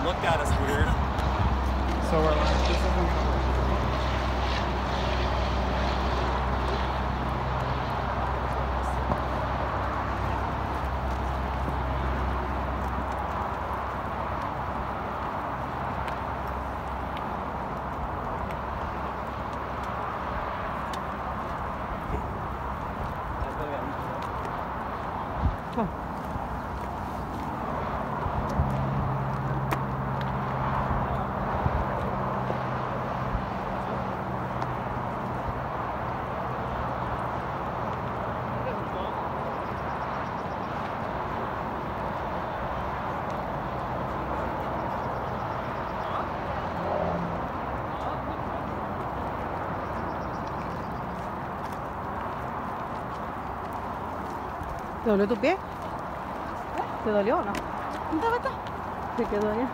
looked at us weird. So we're like, this isn't gonna work. ¿Te dolió tu pie? ¿Te dolió o no? ¿Te quedó ya?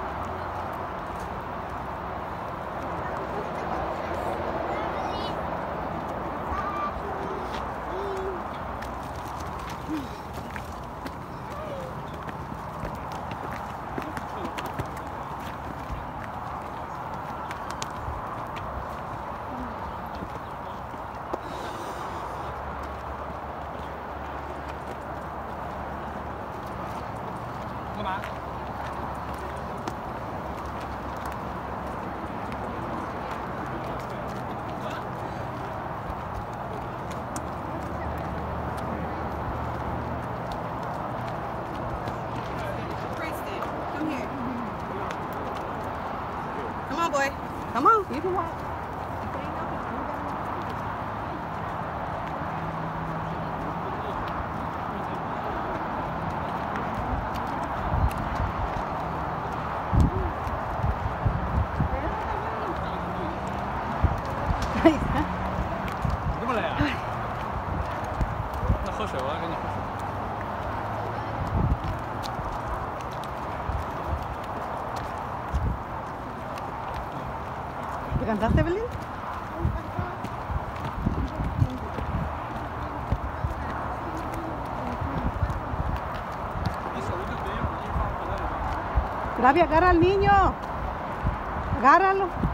Come on, boy. Come on, you can walk. Ahí está. 这么来啊？那喝水，我来给你喝水。 ¿Te cansaste, Belén? Gaby, agarra al niño. Agárralo.